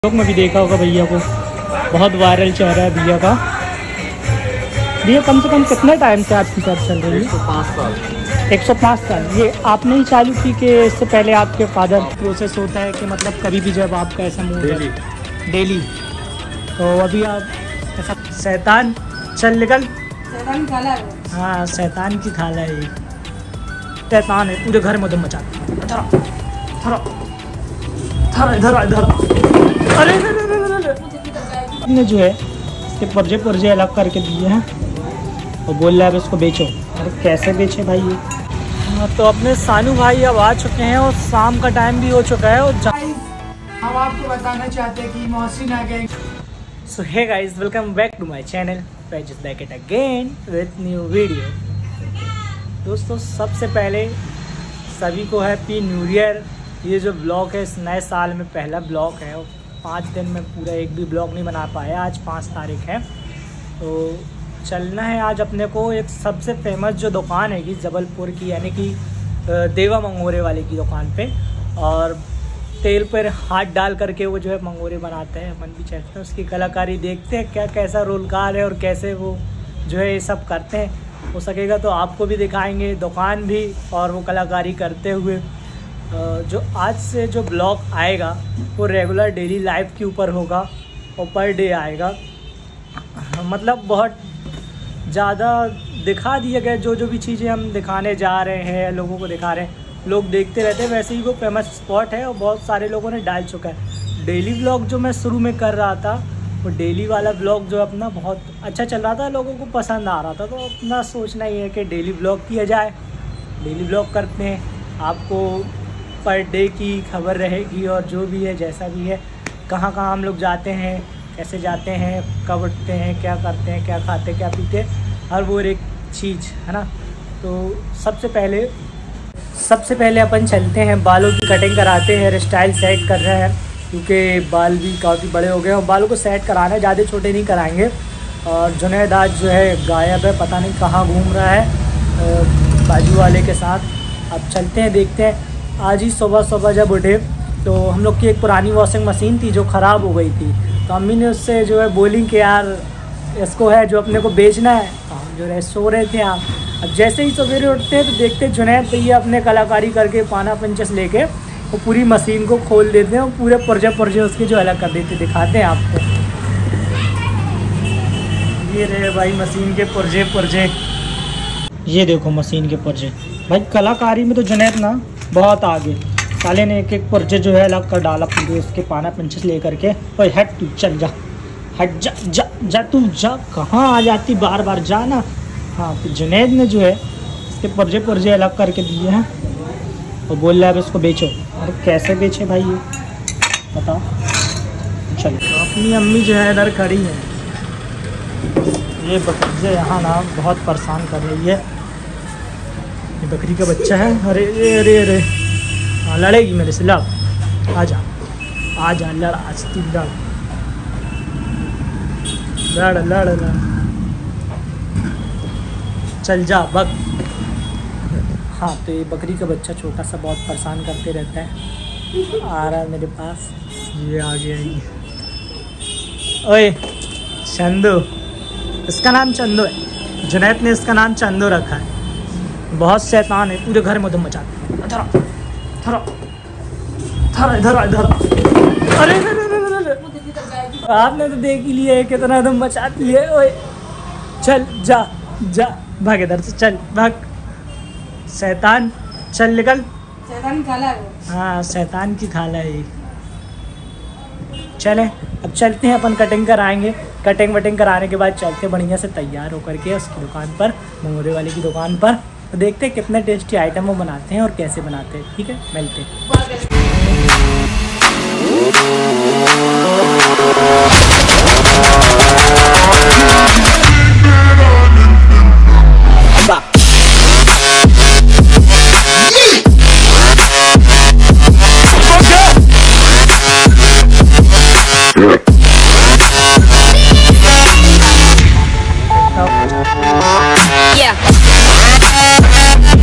लोग में भी देखा होगा भैया को, बहुत वायरल चेहरा है भैया का। भैया कम से कम कितने टाइम से आपकी शॉप चल रही है? 105 साल। 105 साल। ये आपने ही चालू की कि इससे पहले आपके फादर? प्रोसेस होता है कि मतलब कभी भी जब आपका ऐसा मूड है डेली, तो अभी आप ऐसा शैतान चल निकल, शैतान की खाला है। हाँ शैतान की खाला है ये, शैतान है, पूरे घर में दम मचा अरे ने जो है इसके पुर्जे अलग करके दिए हैं और बोल रहा है अब इसको बेचो। अरे कैसे बेचे भाई ये? तो अपने सानू भाई अब आ चुके हैं और शाम का टाइम भी हो चुका है और हम आपको बताना चाहते हैं कि मोहसिन आ गए। So hey guys, welcome back to my channel, just back it again with new video. दोस्तों सबसे पहले सभी को हैप्पी न्यू ईयर। ये जो ब्लॉग है इस नए साल में पहला ब्लॉग है और 5 दिन में पूरा एक भी ब्लॉग नहीं बना पाया। आज 5 तारीख है तो चलना है आज अपने को एक सबसे फेमस जो दुकान है कि जबलपुर की, यानी कि देवा मंगोरे वाले की दुकान पे, और तेल पर हाथ डाल करके वो जो है मंगोरे बनाते हैं। अपन भी चाहते हैं उसकी कलाकारी देखते हैं क्या कैसा रोलकार है और कैसे वो जो है ये सब करते हैं। हो सकेगा तो आपको भी दिखाएंगे दुकान भी और वो कलाकारी करते हुए। जो आज से जो ब्लॉग आएगा वो रेगुलर डेली लाइफ के ऊपर होगा और पर डे आएगा। मतलब बहुत ज़्यादा दिखा दिया गया जो भी चीज़ें हम दिखाने जा रहे हैं, लोगों को दिखा रहे हैं, लोग देखते रहते हैं। वैसे ही वो फेमस स्पॉट है और बहुत सारे लोगों ने डाल चुका है। डेली ब्लॉग जो मैं शुरू में कर रहा था वो डेली वाला ब्लॉग जो अपना बहुत अच्छा चल रहा था, लोगों को पसंद आ रहा था, तो अपना सोचना ही है कि डेली ब्लॉग किया जाए। डेली ब्लॉग करते हैं, आपको पर डे की खबर रहेगी और जो भी है जैसा भी है, कहाँ कहाँ हम लोग जाते हैं, कैसे जाते हैं, कब उठते हैं, क्या करते हैं, क्या खाते क्या पीते, हर वो एक चीज़ है ना। तो सबसे पहले अपन चलते हैं, बालों की कटिंग कराते हैं, हेयर स्टाइल सेट कर रहे हैं क्योंकि बाल भी काफ़ी बड़े हो गए और बालों को सेट कराना है, ज़्यादा छोटे नहीं कराएंगे। और जुनैद आज जो है गायब है, पता नहीं कहाँ घूम रहा है बाजू वाले के साथ। अब चलते हैं, देखते हैं। आज ही सुबह जब उठे तो हम लोग की एक पुरानी वॉशिंग मशीन थी जो ख़राब हो गई थी, तो अम्मी ने उससे जो है बोली कि यार इसको है जो अपने को बेचना है। तो हम जो है सो रहे थे। आप अब जैसे ही सवेरे उठते हैं तो देखते जुनैद भैया अपने कलाकारी करके पाना पंचस लेके वो पूरी मशीन को खोल देते हैं और पूरे पुर्जे उसके जो अलग कर देते, दिखाते हैं आपको। ये रहे भाई मशीन के पुर्जे, ये देखो मशीन के पुर्जे। भाई कलाकारी में तो जुनैद ना बहुत आगे, साले ने एक पुर्जे जो है अलग कर डाला पूरे उसके पाना पंचस ले करके। और हट तू, चल जा, हट जा जा जा, तू जा, कहाँ आ जाती बार बार, जा ना। हाँ तो जुनैद ने जो है इसके पुर्जे अलग करके दिए हैं और बोल रहा है अब इसको बेचो। अरे कैसे बेचे भाई ये बताओ? चलो तो अपनी अम्मी जो है इधर खड़ी है, ये बकरी यहाँ ना बहुत परेशान कर रही है। ये बकरी का बच्चा है। अरे अरे अरे हाँ लड़ेगी मेरे से, लड़, आजा लड़, आज तू लड़, चल जा बक। हाँ तो ये बकरी का बच्चा छोटा सा बहुत परेशान करते रहता है। आ रहा है मेरे पास, ये आ गया ये। ओए चंदू, इसका नाम चंदू है, जुनैद ने इसका नाम चंदू रखा है। बहुत शैतान है, पूरे घर में दम मचाते हैं। इधर अरे आपने तो देख ही लिया है कितना दम मचाती है। ओए चल जा भाग इधर से, चल भाग, शैतान चल निकल। शैतान की खाला है। हाँ शैतान की खाला है ये। चले अब चलते हैं, अपन कटिंग कराएंगे। कटिंग वटिंग कराने के बाद चलते बढ़िया से तैयार होकर के उसकी दुकान पर, मंगोरे वाले की दुकान पर, तो देखते हैं कितने टेस्टी आइटम वो बनाते हैं और कैसे बनाते हैं। ठीक है, मिलते हैं।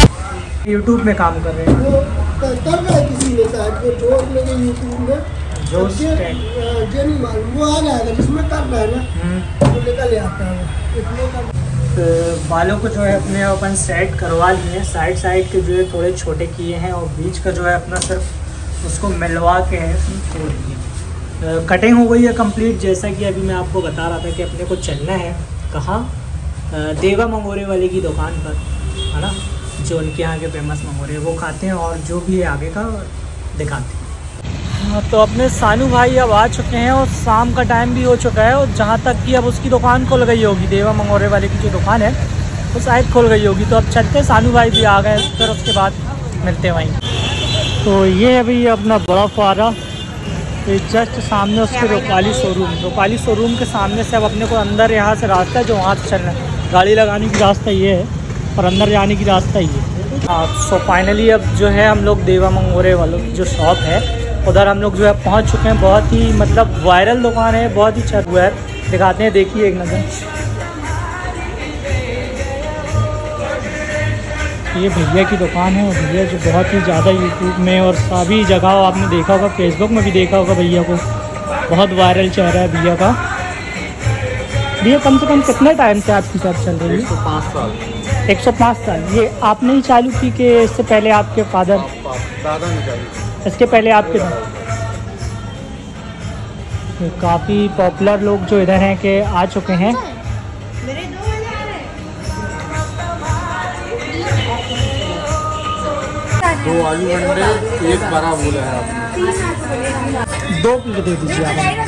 यूट्यूब में काम कर रहे हैं, कर रहा है किसी ने शायद, वो जोड़ लेंगे यूट्यूब में। जो नहीं मालूम, वो आ जाएगा जिसमें करना है ना वो निकल आता है तो बालों को जो है अपने अपन सेट करवा लिए हैं। साइड के जो है थोड़े छोटे किए हैं और बीच का जो है अपना सिर्फ उसको मिलवा के है छोड़ दिए। कटिंग हो गई है कंप्लीट। जैसा कि अभी मैं आपको बता रहा था कि अपने को चलना है कहाँ, देवा मंगोरे वाले की दुकान पर, है ना, जो उनके यहाँ के फेमस मंगोरे वो खाते हैं और जो भी है आगे का दिखाते हैं। तो अपने सानू भाई अब आ चुके हैं और शाम का टाइम भी हो चुका है और जहाँ तक कि अब उसकी दुकान खुल गई होगी, देवा मंगोरे वाले की जो दुकान है वो शायद खुल गई होगी। तो अब चलते हैं, सानू भाई भी आ गए, फिर उसके बाद मिलते हैं वहीं। तो ये अभी अपना बड़ा फुआरा, ये जस्ट सामने उसके रूपाली शोरूम के सामने से अब अपने को अंदर यहाँ से रास्ता है जो वहाँ से चलना है। गाड़ी लगाने की रास्ता ये है और अंदर जाने की रास्ता ये है। हाँ, सो फाइनली अब जो है हम लोग देवा मंगोरे वालों की जो शॉप है उधर हम लोग जो है पहुंच चुके हैं। बहुत ही मतलब वायरल दुकान है, बहुत ही अच्छा हुआ है, दिखाते हैं, देखिए एक नज़र। ये भैया की दुकान है और भैया जो बहुत ही ज़्यादा यूट्यूब में और सभी जगह आपने देखा होगा, फेसबुक में भी देखा होगा भैया को, बहुत वायरल चेहरा है भैया का। भैया कम से कम कितने टाइम से आपकी शॉप चल रही है? 105 साल। 105 साल। ये आपने ही चालू की कि इससे पहले आपके फादर? दादा ने चालू। इसके पहले आपके काफ़ी पॉपुलर लोग जो इधर हैं के आ चुके हैं। दो आलू अंडे, एक बड़ा बोला है आपने। 2 प्लेट दे दीजिए आप।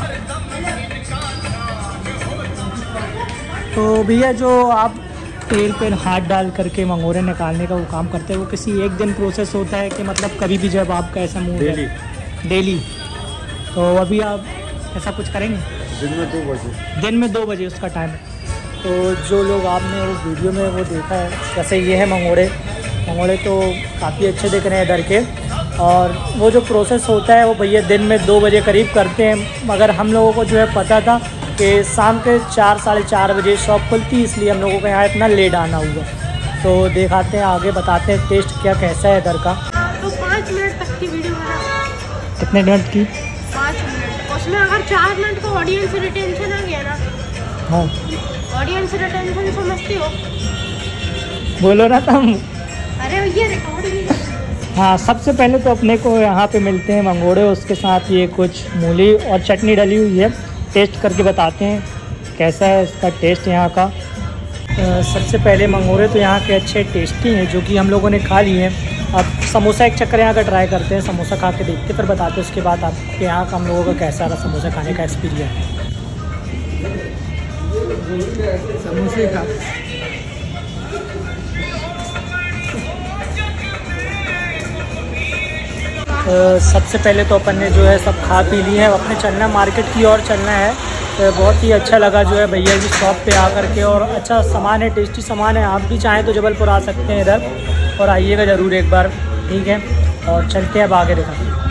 तो भैया जो आप तेल पर हाथ डाल करके मंगोरे निकालने का वो काम करते हैं, वो किसी एक दिन प्रोसेस होता है कि मतलब कभी भी जब आपका ऐसा मूड है? डेली। तो अभी आप ऐसा कुछ करेंगे? दिन में 2 बजे उसका टाइम है। तो जो लोग आपने उस वीडियो में वो देखा है, जैसे ये है मंगोरे तो काफ़ी अच्छे दिख रहे हैं इधर के, और वो जो प्रोसेस होता है वो भैया दिन में 2 बजे करीब करते हैं। मगर हम लोगों को जो है पता था कि शाम के 4 साढ़े 4 बजे शॉप खुलती, इसलिए हम लोगों को यहाँ इतना लेट आना हुआ। तो दिखाते हैं आगे, बताते हैं टेस्ट क्या कैसा है इधर का। तो 5 मिनट तक की वीडियो बना। कितने मिनट की? 5 मिनट। उसमें अगर 4 मिनट का ऑडियंस रिटेंशन आ गया ना, हाँ, ऑडियंस रिटेंशन समझते हो? बोलो ना तुम। अरे ये रिकॉर्डिंग। हाँ, सबसे पहले तो अपने को यहाँ पे मिलते हैं मंगोड़े, उसके साथ ये कुछ मूली और चटनी डली हुई है। टेस्ट करके बताते हैं कैसा है इसका टेस्ट यहाँ का। सबसे पहले मंगोरे तो यहाँ के अच्छे टेस्टी हैं जो कि हम लोगों ने खा लिए हैं। अब समोसा एक चक्कर यहाँ का ट्राई करते हैं, समोसा खा के देखते फिर बताते हैं उसके बाद आपके यहाँ का हम लोगों का कैसा रहा समोसा खाने का एक्सपीरियंस। समोसे का सबसे पहले तो अपन ने जो है सब खा पी लिए हैं, अपने चलना मार्केट की ओर चलना है। तो बहुत ही अच्छा लगा जो है भैया की शॉप पे आकर के, और अच्छा सामान है, टेस्टी सामान है। आप भी चाहें तो जबलपुर आ सकते हैं इधर और आइएगा ज़रूर एक बार, ठीक है। और चलते हैं अब आगे दिखाते हैं।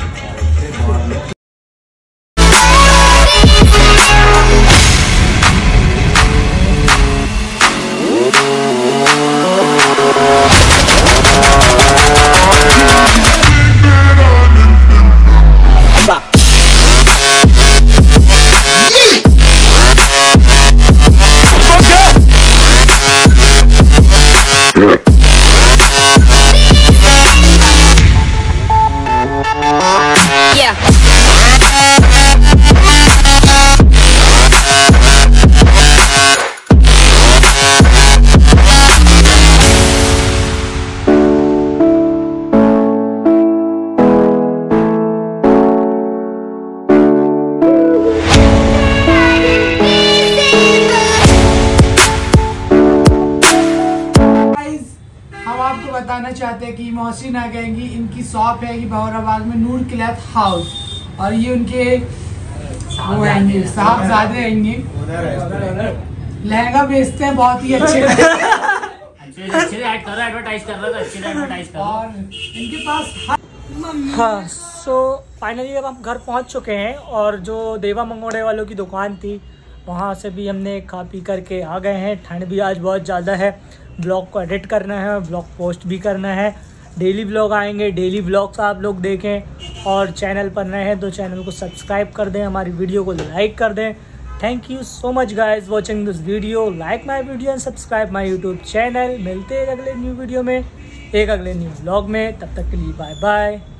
बताना चाहते हैं कि मोहसिन आ गएंगी, इनकी शॉप है बहौराबाद में, नूर क्लॉथ हाउस, और ये उनके वो आएंगे साहबजादे आएंगे, लहंगा बेचते हैं बहुत ही अच्छे और इनके पास। हाँ, सो फाइनली अब हम घर पहुंच चुके हैं और जो देवा मंगोड़े वालों की दुकान थी वहाँ से भी हमने खा पी करके आ गए हैं। ठंड भी आज बहुत ज़्यादा है, ब्लॉग को एडिट करना है, ब्लॉग पोस्ट भी करना है, डेली ब्लॉग आएंगे, डेली ब्लॉग्स आप लोग देखें। और चैनल पर नए हैं तो चैनल को सब्सक्राइब कर दें, हमारी वीडियो को लाइक कर दें। Thank you so much guys watching this video. Like my video and subscribe my YouTube channel. मिलते हैं अगले न्यू वीडियो में, एक अगले न्यू ब्लॉग में। तब तक के लिए बाय बाय।